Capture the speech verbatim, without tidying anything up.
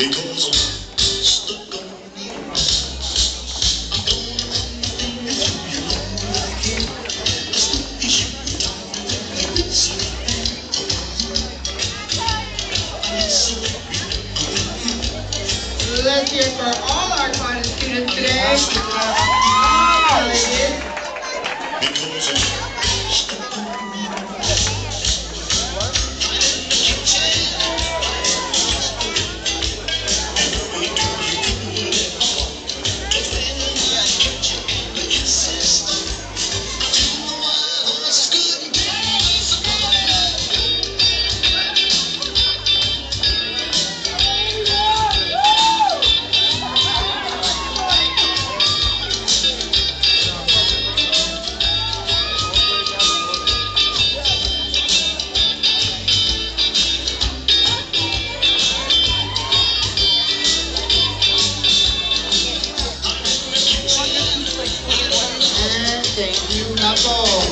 Because I'm stuck on you. I'm gonna run things you know like it. Is you like it's so Let's hear it for all our college students today. All ladies. because I'm stuck on you. And thank you, Knuckles.